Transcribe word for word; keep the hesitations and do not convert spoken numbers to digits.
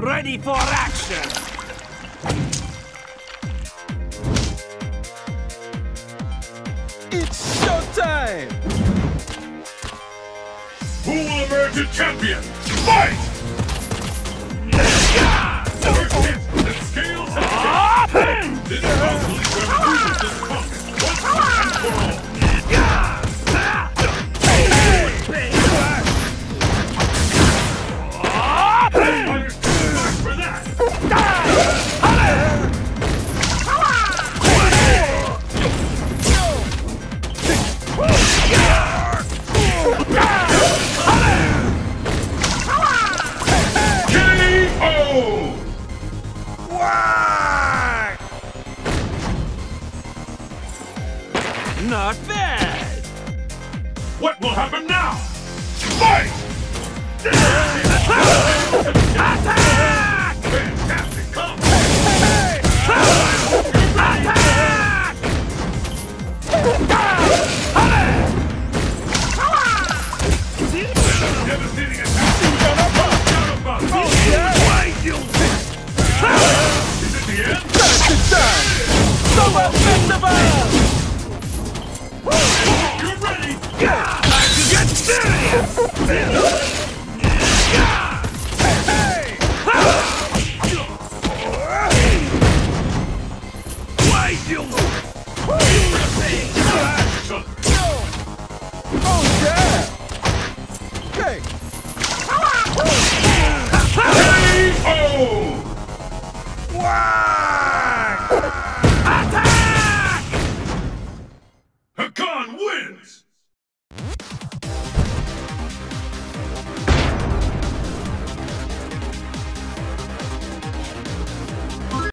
Ready for action! It's showtime! Who will emerge a champion? Fight! First hit, the scales have changed. This puzzle is where we lose this punk once and for all. For that! K O! Not bad! What will happen now? Fight!